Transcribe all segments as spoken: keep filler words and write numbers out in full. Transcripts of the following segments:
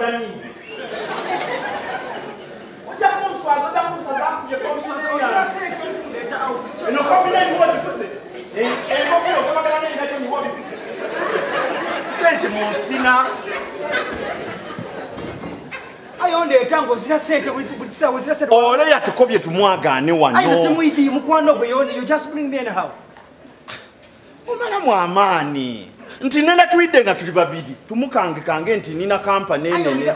gani oja kumswaza oja kumsaza kuje kumswaza ino kabila ni wodi kuse eh eh kabila kama kana ni ngacho ni wodi sente monsina ayonde etango zira sente buli kisawo zira sente ole yatukobye tumwagane wano ayiza temuyidi mukwano gwe you just bring me in how omala mu amaani nti nenda tuidde nga tuli babiri tumukange kange nti nina kampani enene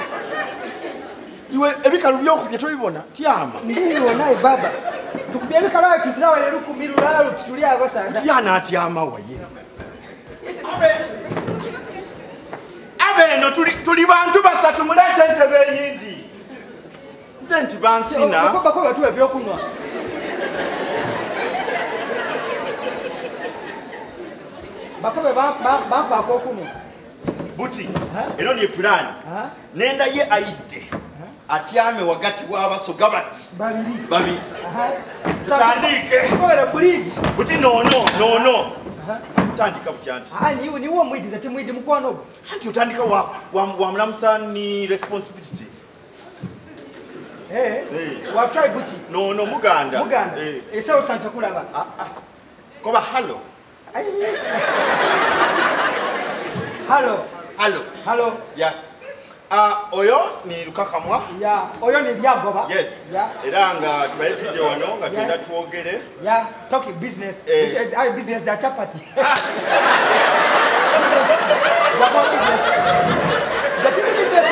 iwe ebikalu byokubye tubibona tyama ndiyo naye baba tukubye ebikalu ayo tuzirawo leero kumi lulala luti tuli abasanga tyana atyama waye abeno tuli tuli bantu basatu mulete entebe eyindi nze nti bansina bako batuwa ebyokunywa bakobe bapaako okunywa buti eno niye pulani nenda ye ayidde atyame wagati w'abasoga bati babiri tutandike buti nono nono tutandika bukyanti niwe omwidiza temwidi mukwano ogwo anti otandika wamulamusa ni responsibility watry buti nono muganda muganda esawo sancha kulaba koba halo Hello. Hello. Hello. Yes. Uh, oyo ni lukakamwa. Yeah. Oyo ni lyagoba. Yes. Yeah. Era nga tubale tujje wano nga twenda tuwogere. Yeah. Talking business. Eh. Which is our business ya chapati. What business? That is business.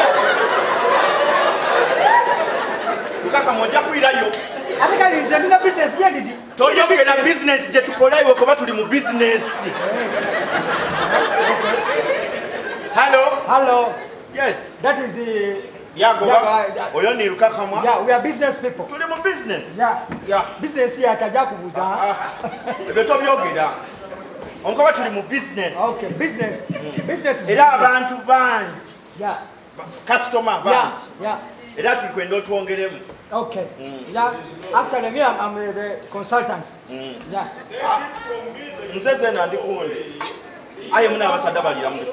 Lukakamwa jakuirayo. Ate kali nze ndina business ye didi. Toyogera business je tukola iwe kuba tuli mu business. Hello. Hello. Yes. That is the Yagoba. Oyo ni lukakamwa. Yeah, we are business people. Tuli mu business. Yeah. Yeah. Business ya chaja kubuza. Ebe tobyogera. Onkoba tuli mu business. Okay, business. Mm. Business is era abantu bangi. Yeah. Customer bangi. Yeah. Era tuli kwenda otwongeremu. Okay. Mm. Yeah. Actually, me, I'm, I'm uh, the consultant. Mm. Yeah. Nzeze na ndikundi. Aye muna abasada bali yamu.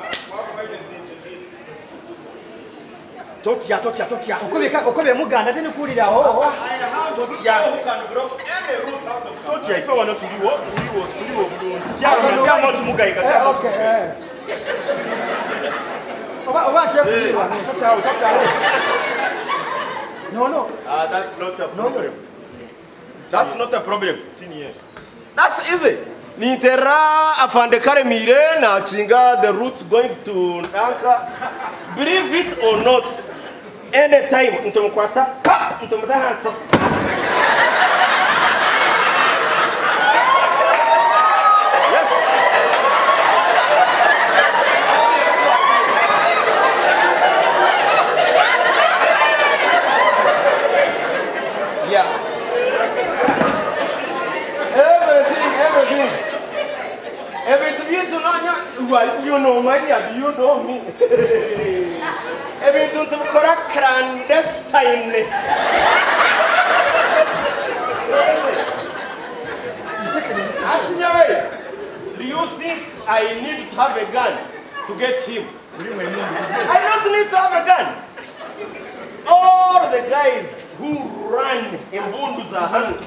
Totia totia totia. Okobeka okobe muganda tene kulira ho. Totia. Totia ife wana tuliwo tuliwo tuliwo bulungi. Kyama kyama tumugaika kyama. Okay. Oba oba tebulira. Totia totia. No, no. Ah, that's not a problem. No. That's not a problem. ten years. That's easy. Nintera afande Karemire na chinga the route going to Nanka. Believe it or not, anytime ntomkwata pa ntomta hansa. Yes. Yeah. Everything, everything. Everything you do not know, you know my dear, you know me. Everything to correct clandestine. Do you think I need to have a gun to get him? I don't need to have a gun. All the guys who run in Bunduza hand.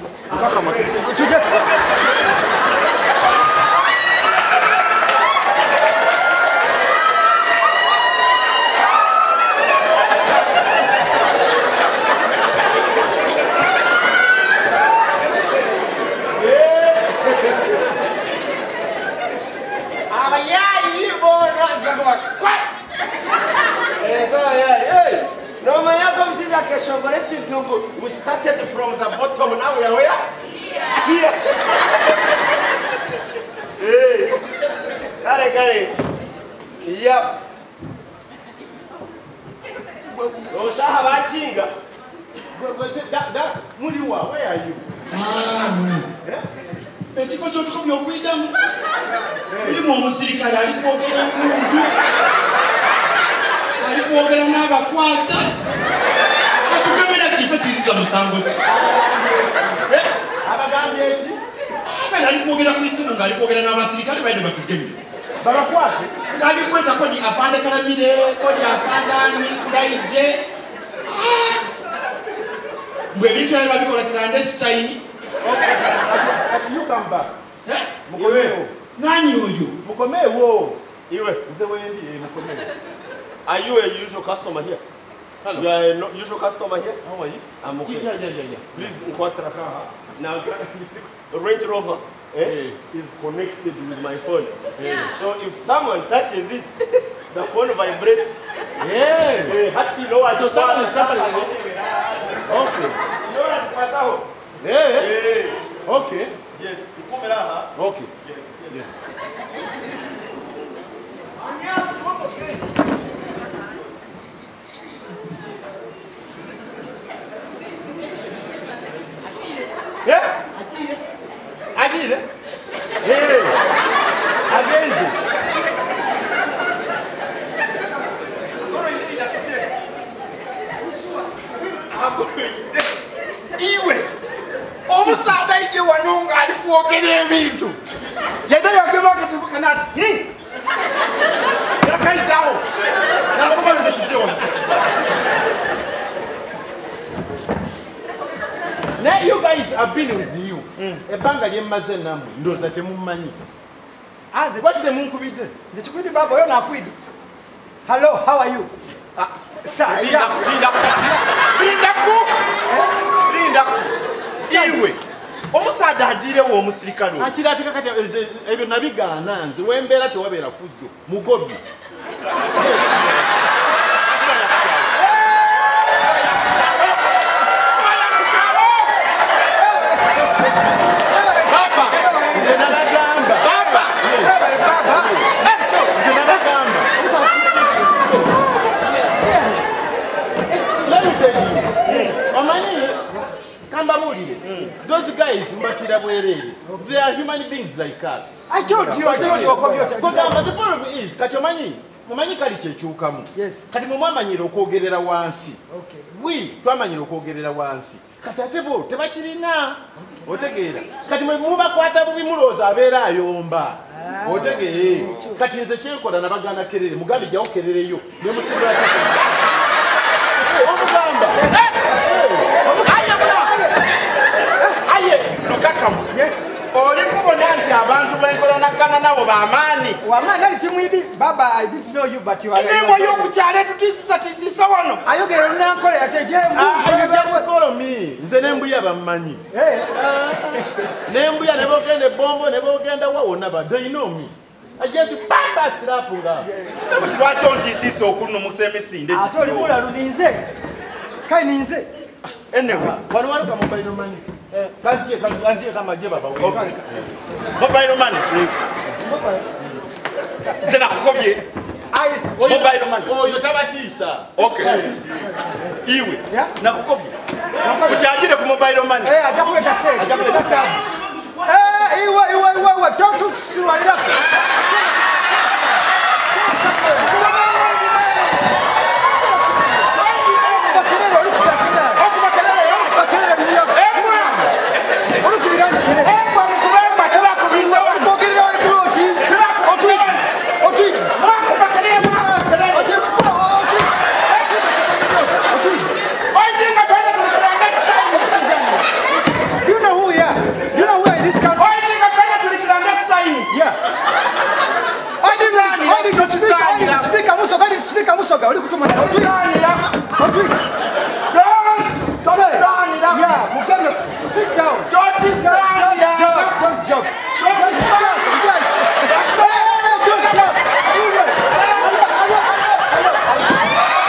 We started from the bottom, now we are where? Yeah. Here. Hey. Got it, got it. Yep. Oshaha bachinga. Muliwa, where are you? Ah, yeah. Ekifo ky'otukubye okuyitamu. Mulimu omusirikale alikwogera mundu. Alikwogera n'abakwata. Atugambira kife tuziza musango ki. Abagambye eki. Abena alikwogera ku isimu ng'alikwogera n'abasirikale balina batugemye. Baba kwake. Ngali kwenda kodi afande kalabire, kodi afanda ni kudaije. Mwe bintu ya babikola kirande style. Okay. You come back. Eh? Mukomeo. Nani huyu? Mukomeo. Iwe. Mzee wendi mukomeo. Are you a usual customer here? Hello. You are a no, usual customer here? How are you? I'm okay. Yeah, yeah, yeah, yeah. Please inquire now. The Range Rover eh, is connected with my phone. Yeah. So if someone touches it, the phone vibrates. Yeah. Eh, so someone is tapping it. Okay. Yeah. Yeah. Okay. Yes. Okay. Yes. Yes. Yeah? Agile? Hey! Agenzi! Iwe! Omusada ide wanonga ali kuogera ebintu. Yenda yagema katibuka nati. Hi! Yakaizawo. Nakubanze tujiona. Now you guys have been with you. Ebanga yemaze namu ndoza temumanyi. Anze What the munku bide? nze tukwidi baba yo nakwidi. Hello, how are you? Ah, sir, linda linda. Linda ku. Linda ku. Iwe. Omusada ajire wo omusirikano. Akira atika kati ebyo nabigana nze wembera tewabera kujjo. Mugobi. Those guys, they are human beings like us. I told you, I told you, computer. But the problem is, Katomani, Mamani Kaliche Chukamu. Yes. Katimama Niroko Gerera Wansi. Okay. We, Twamaniroko Gerera Wansi. Katatebo, Tabachirina. Otegera. Katimuba Quata Murosa, Vera Yomba. Otegere. Kati is a checo and a Bagana Kerry, Mugabe Jokerere you. You must Yes. Abantu benkola nakana nabo baamani. Wamani ali chimwidi baba I didn't know you but you are. Nembo yo kuchale tutisisa tisisa wano. Ayogera nankole yacheje mbu. You just call me. Nze nembu ya bamanyi. Eh. Nembu ya nebo kende bombo nebo kenda wawona ba. They know me. I just bamba slap nga. But lwaki ontisisa okuno musemesinde. Atoli mula luninze. Kai ninze. Anyway, wano wano kama mobile money. Eh, kazi ye kazi ye kama je baba. Mobile money. Zena kukobye. Ai, mobile money. Oh, yotabatisa. Okay. Iwe. Yeah? Na kukobye. Uchajire ku mobile money. Eh, ajakuleta sale. Ajakuleta tax. Eh, iwe iwe iwe iwe don't to swalira. Speak Amusoga, uli kutuma na otwi. Otwi. Don't don't stand up. Yeah, Mukame, sit down. Don't stand up. Don't jump. Don't stand. Yes. Don't jump. Iwe. Alo, alo, alo, alo.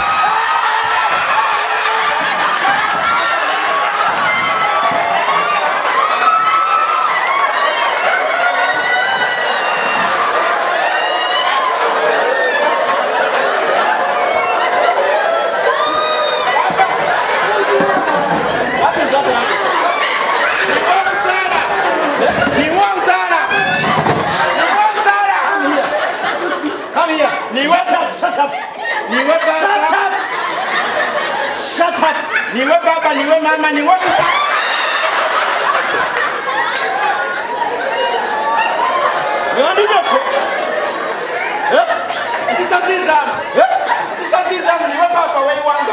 Niwe baba, niwe mama, niwe Yoni joko. Tisazizamu. Tisazizamu niwe papa weiwanga.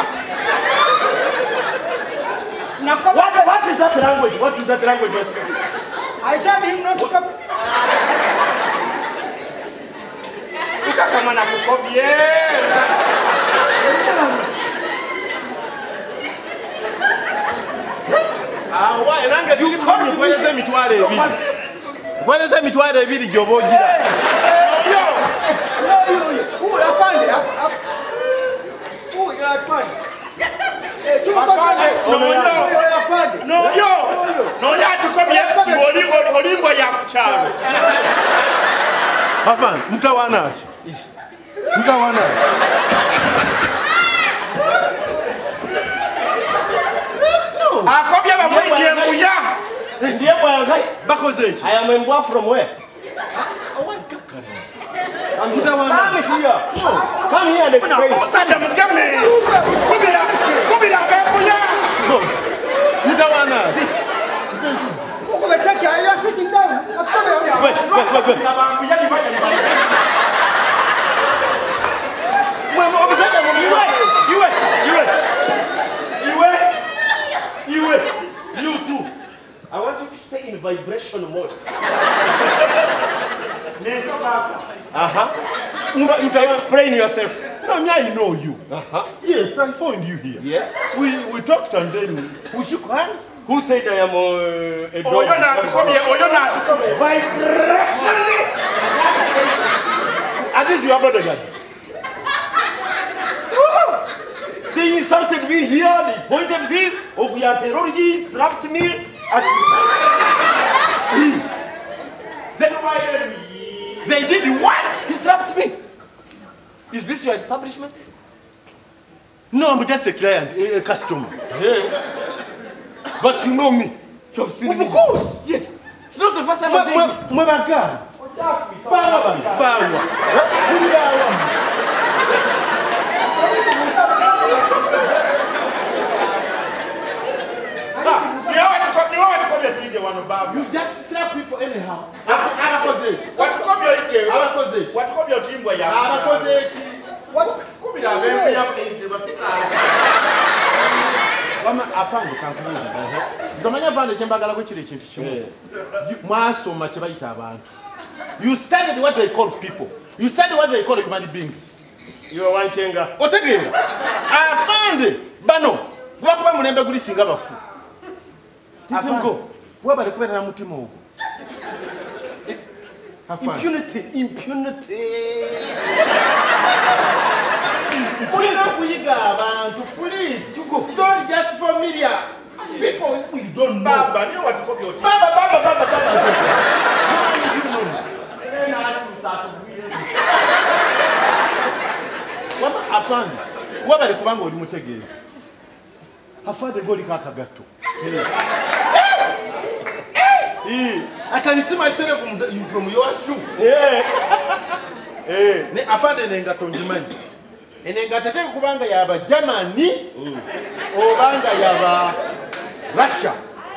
What, what is that language? What is that language you're speaking? I told him not to come. Ukakama na kukobye. Ah, why? Nange you come to kweleza mitwale ebiri. Kweleza mitwale ebiri gyobogira. Yo. No, yo, yo. Who I found it? Who you are found? Eh, tu Afande, no, no, yo. No, yo. No, ya tukobye. Olimbo olimbo ya kuchana. Afande, mtawana ati. Mtawana. Akobye bamwije mbuya. Ndiye bwangai. Bakoze iki? I am a boy from where? Mtawana. Come here. Come here and explain. Musada mugame. Kubira, kubira bambuya. Mtawana. Who will take you? You are sitting down. Wait, wait, wait, wait. Bambuya ni baya ni baya. Mwe obusaka mu iwe. Iwe, iwe. Iwe. Iwe. You too. I want you to stay in vibration mode. Uh-huh. You can explain yourself. No, me, I know you. Uh-huh. Yes, I found you here. Yes. We we talked and then we shook hands. Who said I am uh, a dog? Oyo na tukobye, oyo na tukobye. Vibration. And this is your brother, God. They insulted me here, they pointed this, oh, we are terrorists, slapped me. At... They, they did what? He slapped me. Is this your establishment? No, I'm just a client, a, a customer. Yeah. But you know me. You have seen Of me. course. Yes. It's not the first time I'm saying it. Mwebaga. Bawa. Bawa. You just slap people anyhow. Abakoze. Watukobye ide. Abakoze. Watukobye otimbwa ya. Abakoze. What? Kubira bembe ya ide bapita. Wama afande kankubuza. Ndomanya vande kyembagala ko kire kintu kimu. Mwasoma kye bayita abantu. You studied what they call people. You studied what they call human beings. You are one chenga. Otegeera. Afande bano. Gwakuba mulembe guli singa bafu. Afande. Wabale kubera mutima ogwo. Impunity, impunity. Please, don't just familiar people we don't know. Baba, ni watukobye oti. Baba, Baba, Baba, Baba. Wama afande, wabale kubanga oli mutegeeza. Afande ngoli kakagato. I can see myself from, the, from your shoe. Yeah. Eh, ne afande nengato njimanyi. Enengato teke kubanga yaba Germany, obanga yaba Russia.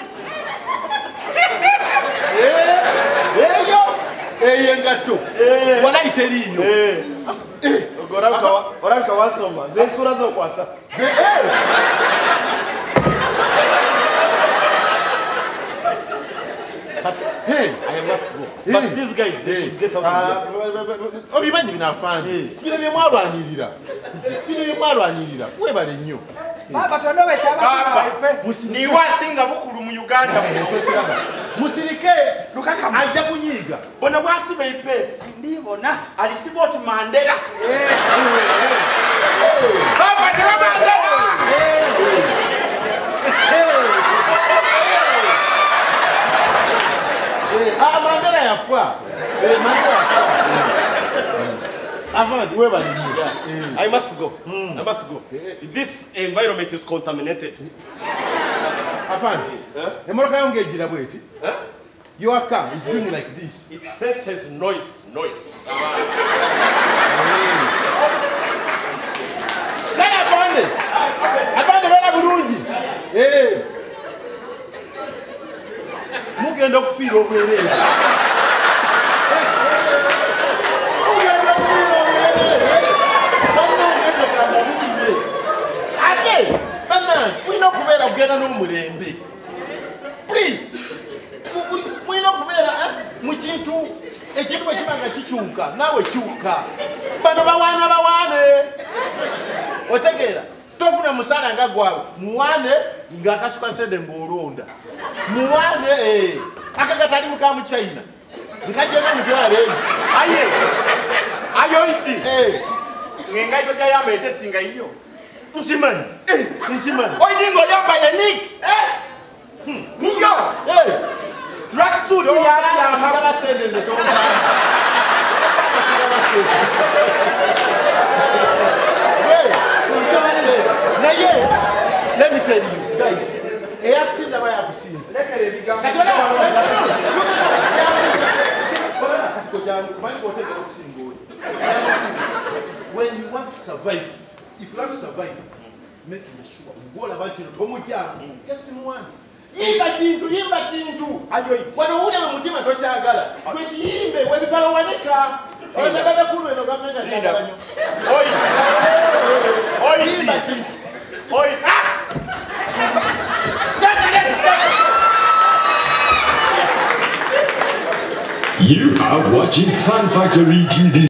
Eh, eyo, eh engato. Wala iteriyo. Eh. Ogoraka, oraka wasoma. Zensura zo kwata. Hey, I must go. But these guys, they should get out of here. obimanyi binafande. Bino bye mwalwanirira. Bino bye mwalwanirira. Webale nnyo. Baba tondowe chaba. Baba, ni wasinga bukulu mu Uganda. Musirike Lukaka ajja kunyiga. bona bwasiba ipesi. Ndibona. Alisiba oti Mandela. Baba ni Mandela. Ah, Mandela yafa. Eh, Mandela yafa. Avant, webale nnyo. I must go. I must go. This environment is contaminated. Afande, emoroka yonge ejira bweti. Your car is doing like this. It senses noise, noise. Kale afande. Afande bera bulungi. Eh. Mugenda okufiira obwerere. Mugenda okufiira obwerere. n'omulembe. Please. Mulina okubeera mu kintu ekintu bwe kiba nga kikyuka naawe kyuka. Bano bawaana bawaane. Otegeera tofuna musaala nga gwabwe muwaane ng'akasuka sede ng'olonda. Muwaane akagatali muka mu China nkajjeko mutwala eyo. Aye ayoidi ng'engaito gyayamba ekyesinga iyo nkimanyi nkimanyi oidi ng'oyambaye Nick niyo tracksuit yasigala sente nze naye let me tell you guys eyakusinza aba yakusinza lekera ebigambo when you want to survive, if you want to survive, make sure you go about it. Just one. Yimba kintu, yimba kintu. Wano ule mutima tochagala. Kwe yimbe, we bipalo wanika. Oja baba kulu eno gavumenti ndagala nyo. Oi. Oi. Yimba kintu. Oi. You are watching Fun Factory T V.